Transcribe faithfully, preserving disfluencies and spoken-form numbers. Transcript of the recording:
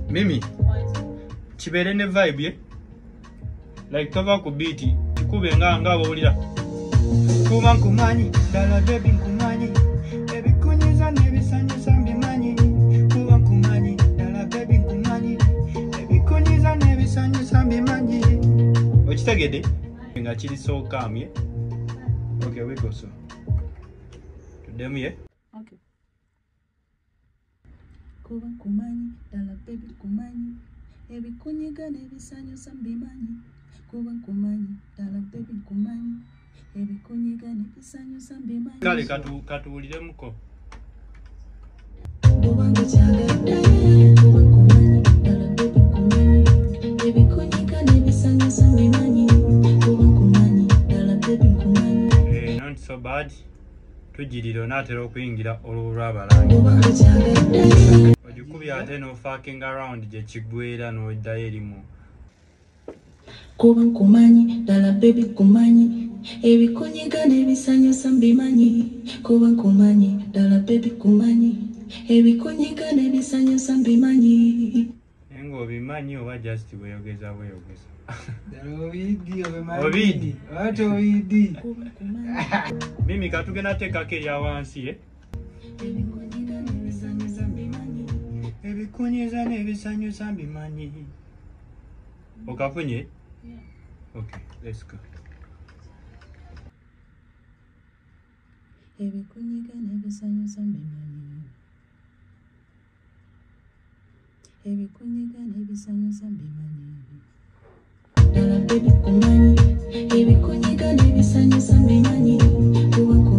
Mimi kibere ne vibe ye like tova ku beat kikube nga nga bawulira kuba nkumanyi dala baby nkumanyi ebikunyiza nebisanyusa mbimanyi kuba nkumanyi dala baby nkumanyi ebikunyiza nebisanyusa mbimanyi okitegedde nga kiri so kamye. Okay, we go so tudemu ye. Okay. Kuba nkumanyi dala baby nkumanyi ebikunyiga nebisanyusa mbimanyi kuba nkumanyi dala baby nkumanyi ebikunyiga nebisanyusa mbimanyi. Kale katu katuwuliremuko. Kubanga kyagadde kuba nkumanyi dala baby nkumanyi ebikunyiga nebisanyusa mbimanyi kuba nkumanyi dala baby nkumanyi. Eh, not so bad. Tujiriro natera okuyingira olw'abalangi. Kubanga kyagadde Ojikubya ate no fucking around je kigwera no ddayo erimu. Kuba nkumanyi dala baby nkumanyi ebikunyiga nebisanyusa mbimanyi kuba nkumanyi dala baby nkumanyi ebikunyiga nebisanyusa mbimanyi. Engo bimanyi oba just bweyogeza bweyogeza. Obidi Obidi. What obidi? Kuba nkumanyi Mimi katugenda tekako erya wansi ye. ebikunyiga nebisanyusa mbimanyi. Ebikunyiza nebisanyusa mbimanyi. Okafunye? Yeah. Okay, let's go. Ebikunyiga nebisanyusa mbimanyi. Ebikunyiga nebisanyusa mbimanyi. Dala baby nkumanyi ebikunyiga nebisanyusa mbimanyi kuba nkumanyi